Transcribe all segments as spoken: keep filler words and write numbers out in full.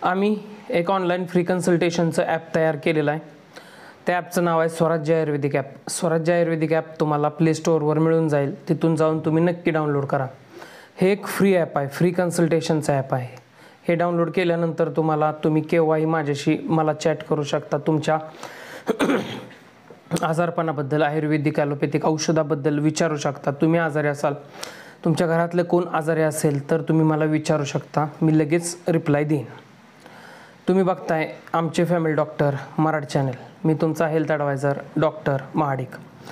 आम्ही एक online free कन्सल्टेशनचं ॲप तयार केलेलं आहे. त्या ॲपचं नाव आहे स्वराज्य आयुर्वेदिक ॲप. स्वराज्य आयुर्वेदिक ॲप तुम्हाला प्ले स्टोअरवर मिळून जाईल. तिथून जाऊन तुम्ही नक्की डाउनलोड करा. हे एक फ्री ॲप आहे, फ्री कन्सल्टेशनचं ॲप आहे. हे डाउनलोड केल्यानंतर तुम्हाला तुम्ही केव्हाही माझ्याशी मला चॅट करू शकता. तुमच्या आजारपणाबद्दल, आयुर्वेदिक ॲलोपॅथिक औषधाबद्दल विचारू शकता. तुम्ही आजारी असाल, तुमच्या घरातले कोण आजारी असेल तर तुम्ही मला विचारू शकता. मी लगेच रिप्लाय देईन. तुम्ही बघताय आमचे फॅमिली डॉक्टर मराठी चॅनल. मी तुमचा हेल्थ ॲडवायझर डॉक्टर महाडिक.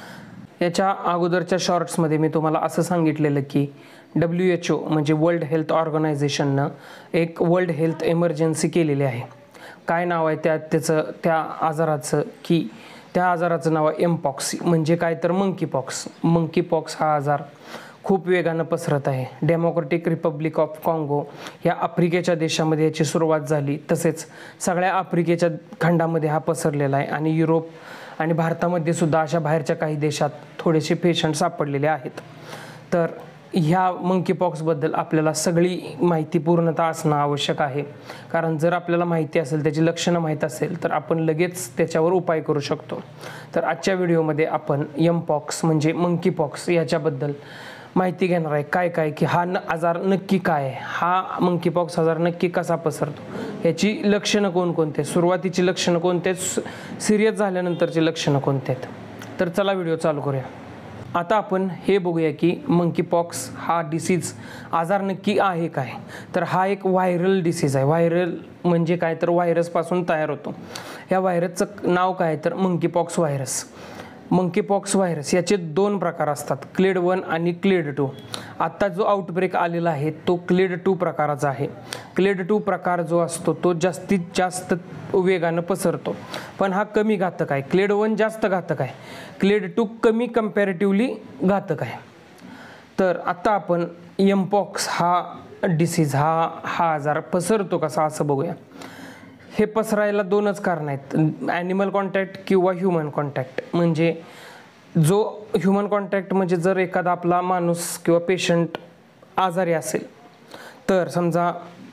याच्या अगोदरच्या शॉर्ट्समध्ये मी तुम्हाला असं सांगितलेलं की डब्ल्यू एच ओ म्हणजे वर्ल्ड हेल्थ ऑर्गनायझेशननं एक वर्ल्ड हेल्थ इमर्जन्सी केलेली आहे. काय नाव आहे त्या त्याचं त्या आजाराचं की त्या आजाराचं नाव आहे एमपॉक्स. म्हणजे काय तर मंकी पॉक्स. मंकी पॉक्स हा आजार खूप वेगानं पसरत आहे. डेमोक्रॅटिक रिपब्लिक ऑफ काँगो या आफ्रिकेच्या देशामध्ये याची सुरुवात झाली. तसेच सगळ्या आफ्रिकेच्या खंडामध्ये हा पसरलेला आहे आणि युरोप आणि भारतामध्ये सुद्धा अशा बाहेरच्या काही देशात थोडेसे पेशंट सापडलेले आहेत. तर ह्या मंकी पॉक्सबद्दल आपल्याला सगळी माहिती पूर्णतः असणं आवश्यक आहे. कारण जर आपल्याला माहिती असेल, त्याची लक्षणं माहीत असेल तर आपण लगेच त्याच्यावर उपाय करू शकतो. तर आजच्या व्हिडिओमध्ये आपण एमपॉक्स म्हणजे मंकी पॉक्स याच्याबद्दल माहिती घेणार आहे. काय काय की हा न आजार नक्की काय आहे, हा मंकी पॉक्स आजार नक्की कसा पसरतो, याची लक्षणं कोणकोणते, सुरुवातीची लक्षणं कोणते, सिरियस झाल्यानंतरची लक्षणं कोणते आहेत. तर चला व्हिडिओ चालू करूया. आता आपण हे बघूया की मंकी पॉक्स हा डिसीज आजार नक्की आहे काय. तर हा एक व्हायरल डिसीज आहे. व्हायरल म्हणजे काय तर व्हायरसपासून तयार होतो. या व्हायरसचं नाव काय तर monkeypox virus. Monkeypox virus याचे दोन प्रकार असतात, क्लेड वन आणि क्लेड टू. आत्ता जो आउटब्रेक आलेला आहे तो क्लेड टू प्रकाराचा आहे. क्लेड टू प्रकार जो असतो तो जास्तीत जास्त वेगानं पसरतो, पण हा कमी घातक आहे. क्लेड वन जास्त घातक आहे, क्लेड टू कमी कम्पॅरेटिव्हली घातक आहे. तर आता आपण एमपॉक्स हा डिसीज हा हा आजार पसरतो कसा असं बघूया. हे पसरायला दोनच कारण आहेत, ॲनिमल कॉन्टॅक्ट किंवा ह्युमन कॉन्टॅक्ट. म्हणजे जो ह्युमन कॉन्टॅक्ट म्हणजे जर एखादा आपला माणूस किंवा पेशंट आजारी असेल तर समजा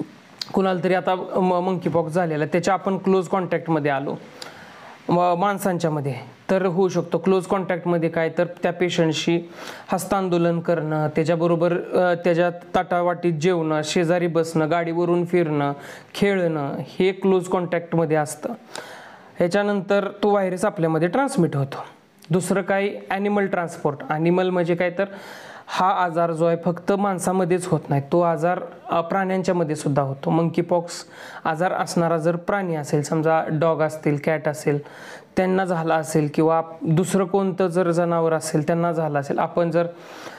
कुणाला तरी आता मंकी पॉक्स झालेला, त्याच्या आपण क्लोज कॉन्टॅक्टमध्ये आलो माणसांच्यामध्ये तर होऊ शकतो. क्लोज कॉन्टॅक्टमध्ये काय तर त्या पेशंटशी हस्तांदोलन करणं, त्याच्याबरोबर त्याच्या ताटावाटीत जेवणं, शेजारी बसणं, गाडीवरून फिरणं, खेळणं हे क्लोज कॉन्टॅक्टमध्ये असतं. ह्याच्यानंतर तो व्हायरस आपल्यामध्ये ट्रान्समिट होतो. दुसरं काय ॲनिमल ट्रान्सपोर्ट. ॲनिमल म्हणजे काय तर हा आजार जो आहे फक्त माणसामध्येच होत नाही, तो आजार प्राण्यांच्यामध्ये सुद्धा होतो. मंकी पॉक्स आजार असणारा जर प्राणी असेल, समजा डॉग असतील, कॅट असेल, त्यांना झाला असेल किंवा दुसरं कोणतं जर जनावर असेल त्यांना झालं असेल, आपण जर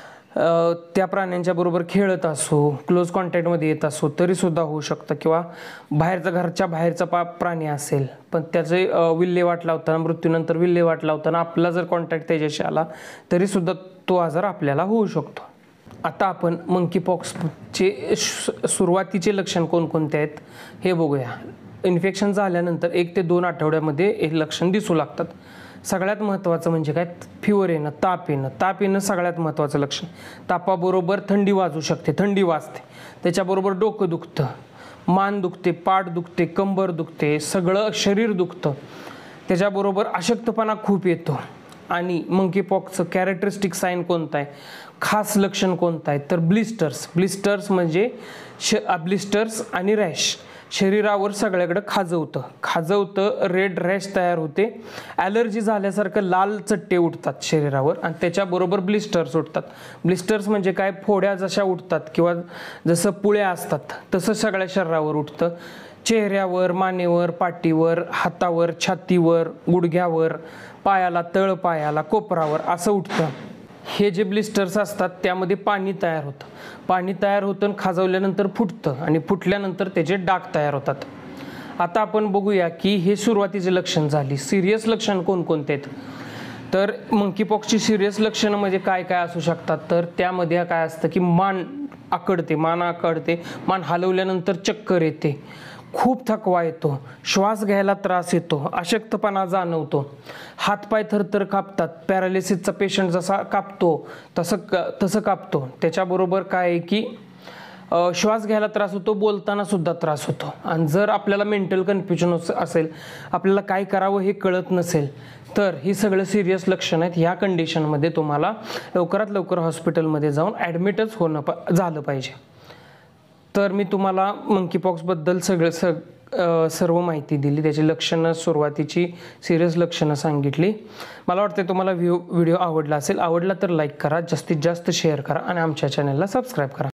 त्या प्राण्यांच्या बरोबर खेळत असू, क्लोज कॉन्टॅक्टमध्ये येत असू तरीसुद्धा होऊ शकतं. किंवा बाहेरचा घरच्या बाहेरचा पा प्राणी असेल पण त्याचे विल्हेवाट लावताना, मृत्यूनंतर विल्हेवाट लावताना आपला जर कॉन्टॅक्ट त्याच्याशी आला तरीसुद्धा तो आजार आपल्याला होऊ शकतो. आता आपण मंकी पॉक्सचे सुरुवातीचे लक्षण कोणकोणते आहेत हे बघूया. इन्फेक्शन झाल्यानंतर एक ते दोन आठवड्यामध्ये हे लक्षण दिसू लागतात. सगळ्यात महत्त्वाचं म्हणजे काय, फिवर येणं, ताप येणं. ताप येणं सगळ्यात महत्त्वाचं लक्षण. तापाबरोबर थंडी वाजू शकते, थंडी वाजते. त्याच्याबरोबर डोकं दुखतं, मान दुखते, पाठ दुखते, कंबर दुखते, सगळं शरीर दुखतं. त्याच्याबरोबर अशक्तपणा खूप येतो. आणि मंकी पॉक्सचं कॅरेक्टरिस्टिक साईन कोणतं आहे, खास लक्षण कोणतं आहे तर ब्लिस्टर्स. ब्लिस्टर्स म्हणजे श ब्लिस्टर्स आणि रॅश. शरीरावर सगळ्याकडं खाजवतं खाजवतं रेड रॅश तयार होते. ॲलर्जी झाल्यासारखं लाल चट्टे उठतात शरीरावर आणि त्याच्याबरोबर ब्लिस्टर्स उठतात. ब्लिस्टर्स म्हणजे काय, फोड्या जशा उठतात किंवा जसं पुळ्या असतात तसं सगळ्या शरीरावर उठतं. चेहऱ्यावर, मानेवर, पाठीवर, हातावर, छातीवर, गुडघ्यावर, पायाला, तळ पायाला, कोपरावर असं उठतं. हे जे ब्लिस्टर्स असतात त्यामध्ये पाणी तयार होतं. पाणी तयार होतं आणि खाजवल्यानंतर फुटतं आणि फुटल्यानंतर त्याचे डाग तयार होतात. आता आपण बघूया की हे सुरुवातीचे लक्षण झाली. सिरियस लक्षण कोणकोणते आहेत तर मंकी पॉक्सची सिरियस लक्षणं म्हणजे काय काय असू शकतात तर त्यामध्ये काय असतं की मान आकडते, मान आकडते, मान हलवल्यानंतर चक्कर येते, खूप थकवा येतो, श्वास घ्यायला त्रास येतो, अशक्तपणा जाणवतो, हातपाय थरथर कापतात. पॅरालिसिसचा पेशंट जसा कापतो तसं तसं कापतो. त्याच्याबरोबर काय आहे की श्वास घ्यायला त्रास होतो, बोलताना सुद्धा त्रास होतो. आणि जर आपल्याला मेंटल कन्फ्युजन असेल, आपल्याला काय करावं हे कळत नसेल, तर ही सगळं सिरियस लक्षणं आहेत. ह्या कंडिशनमध्ये तुम्हाला लवकरात लवकर हॉस्पिटलमध्ये जाऊन ॲडमिटच होणं प झालं पाहिजे. तर मी तुम्हाला मंकीपॉक्सबद्दल सगळं सग सर्व माहिती दिली, त्याची लक्षणं, सुरुवातीची सिरियस लक्षणं सांगितली. मला वाटतं तुम्हाला व्ह्यू व्हिडिओ आवडला असेल. आवडला तर लाईक करा, जास्तीत जास्त शेअर करा आणि आमच्या चॅनलला सबस्क्राईब करा.